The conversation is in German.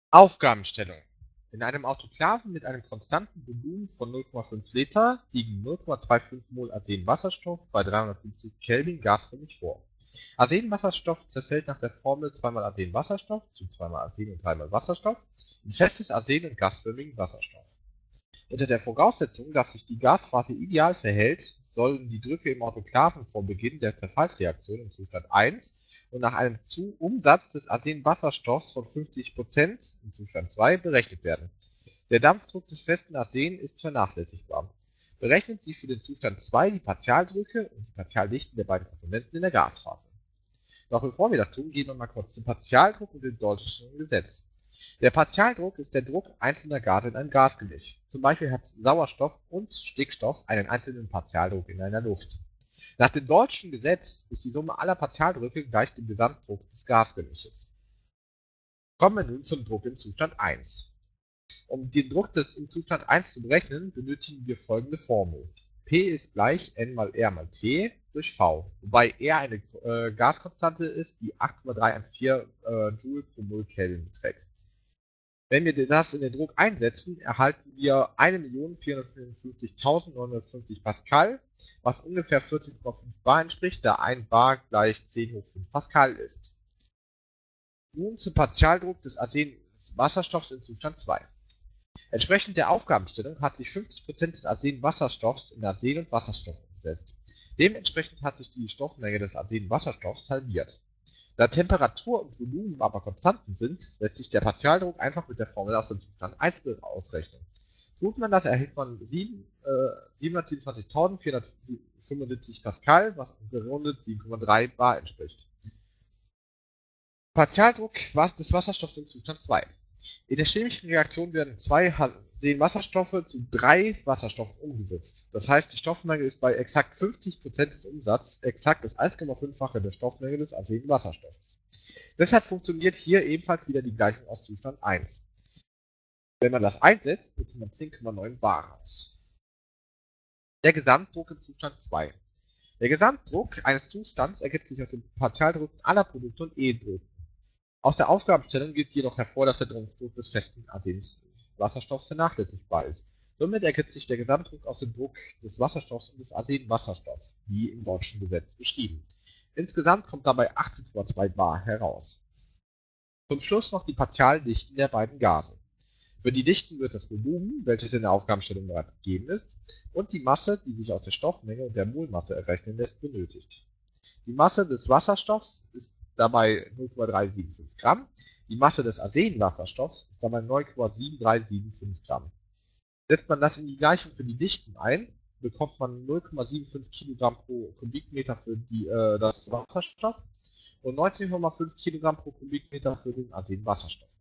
Aufgabenstellung. In einem Autoklaven mit einem konstanten Volumen von 0,5 Liter liegen 0,25 Mol Arsenwasserstoff bei 350 Kelvin gasförmig vor. Arsenwasserstoff zerfällt nach der Formel 2 mal Arsenwasserstoff zu 2 mal Arsen und 3 mal Wasserstoff in festes Arsen und gasförmigen Wasserstoff. Unter der Voraussetzung, dass sich die Gasphase ideal verhält, sollen die Drücke im Autoklaven vor Beginn der Zerfallsreaktion im Zustand 1 und nach einem Umsatz des Arsenwasserstoffs von 50% im Zustand 2 berechnet werden. Der Dampfdruck des festen Arsen ist vernachlässigbar. Berechnen Sie für den Zustand 2 die Partialdrücke und die Partialdichten der beiden Komponenten in der Gasphase. Doch bevor wir das tun, gehen wir mal kurz zum Partialdruck und dem Daltonschen Gesetz. Der Partialdruck ist der Druck einzelner Gase in einem Gasgemisch. Zum Beispiel hat Sauerstoff und Stickstoff einen einzelnen Partialdruck in einer Luft. Nach dem Daltonschen Gesetz ist die Summe aller Partialdrücke gleich dem Gesamtdruck des Gasgemisches. Kommen wir nun zum Druck im Zustand 1. Um den Druck im Zustand 1 zu berechnen, benötigen wir folgende Formel. P ist gleich N mal R mal T durch V, wobei R eine Gaskonstante ist, die 8,314 Joule pro Mol Kelvin beträgt. Wenn wir das in den Druck einsetzen, erhalten wir 1.454.950 Pascal, was ungefähr 14,5 Bar entspricht, da 1 Bar gleich 10 hoch 5 Pascal ist. Nun zum Partialdruck des Arsenwasserstoffs in Zustand 2. Entsprechend der Aufgabenstellung hat sich 50% des Arsenwasserstoffs in Arsen und Wasserstoff umgesetzt. Dementsprechend hat sich die Stoffmenge des Arsenwasserstoffs halbiert. Da Temperatur und Volumen aber Konstanten sind, lässt sich der Partialdruck einfach mit der Formel aus dem Zustand 1 ausrechnen. Tut man das, erhält man 727.475 Pascal, was gerundet 7,3 Bar entspricht. Partialdruck des Wasserstoffs im Zustand 2. In der chemischen Reaktion werden 2 Arsenwasserstoffe zu 3 Wasserstoffen umgesetzt. Das heißt, die Stoffmenge ist bei exakt 50% des Umsatzes exakt das 1,5-fache der Stoffmenge des Arsenwasserstoffs. Deshalb funktioniert hier ebenfalls wieder die Gleichung aus Zustand 1. Wenn man das einsetzt, bekommt man 10,9 Bar raus. Der Gesamtdruck im Zustand 2. Der Gesamtdruck eines Zustands ergibt sich aus den Partialdrücken aller Produkte und Endrücken. Aus der Aufgabenstellung geht jedoch hervor, dass der Druck des festen Arsenwasserstoffs vernachlässigbar ist. Somit ergibt sich der Gesamtdruck aus dem Druck des Wasserstoffs und des Arsenwasserstoffs, wie im Daltonschen Gesetz beschrieben. Insgesamt kommt dabei 18,2 Bar heraus. Zum Schluss noch die Partialdichten der beiden Gase. Für die Dichten wird das Volumen, welches in der Aufgabenstellung bereits gegeben ist, und die Masse, die sich aus der Stoffmenge und der Molmasse errechnen lässt, benötigt. Die Masse des Wasserstoffs ist dabei 0,375 Gramm. Die Masse des Arsenwasserstoffs ist dabei 9,7375 Gramm. Setzt man das in die Gleichung für die Dichten ein, bekommt man 0,75 Kilogramm pro Kubikmeter für das Wasserstoff und 19,5 Kilogramm pro Kubikmeter für den Arsenwasserstoff.